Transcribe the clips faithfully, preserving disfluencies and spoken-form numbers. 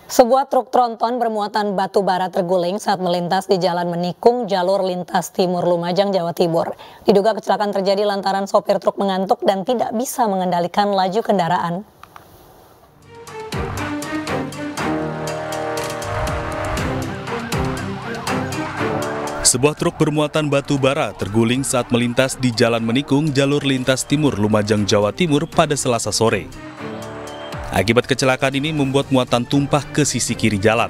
Sebuah truk tronton bermuatan batu bara terguling saat melintas di Jalan Menikung, jalur lintas timur Lumajang, Jawa Timur. Diduga kecelakaan terjadi lantaran sopir truk mengantuk dan tidak bisa mengendalikan laju kendaraan. Sebuah truk bermuatan batu bara terguling saat melintas di Jalan Menikung, jalur lintas timur Lumajang, Jawa Timur pada Selasa sore. Akibat kecelakaan ini membuat muatan tumpah ke sisi kiri jalan.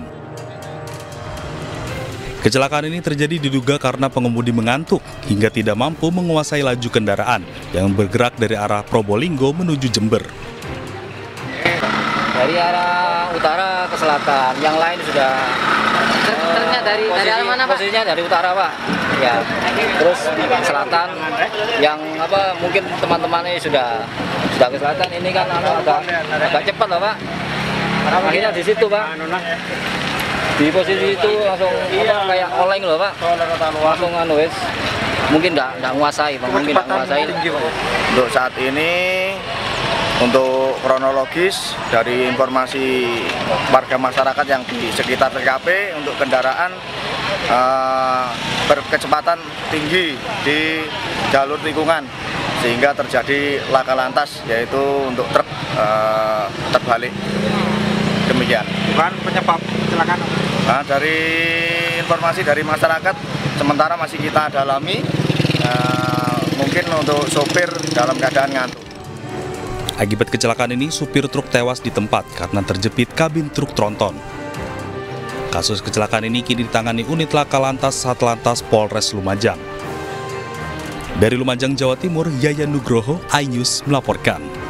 Kecelakaan ini terjadi diduga karena pengemudi mengantuk hingga tidak mampu menguasai laju kendaraan yang bergerak dari arah Probolinggo menuju Jember. Dari arah utara ke selatan, yang lain sudah Ternyata dari posisi, dari arah mana, Pak? Posisinya dari utara, Pak. Ya. Terus selatan yang apa mungkin teman-temannya sudah sudah ke selatan, ini kan apa, agak agak cepat lah, Pak. Akhirnya di situ, Pak. Di posisi itu langsung apa, kayak oleng loh, Pak. Langsung anu wes. Mungkin enggak enggak nguasai, Bang. Mungkin enggak nguasai. Untuk saat ini, untuk kronologis dari informasi warga masyarakat yang di sekitar T K P untuk kendaraan uh, berkecepatan tinggi di jalur tikungan sehingga terjadi laka lantas, yaitu untuk truk uh, terbalik. Demikian. Bukan penyebab kecelakaan? Nah, dari informasi dari masyarakat sementara masih kita dalami, uh, mungkin untuk sopir dalam keadaan ngantuk. Akibat kecelakaan ini, supir truk tewas di tempat karena terjepit kabin truk tronton. Kasus kecelakaan ini kini ditangani unit laka lantas Satlantas Polres Lumajang. Dari Lumajang, Jawa Timur, Yayan Nugroho, iNews melaporkan.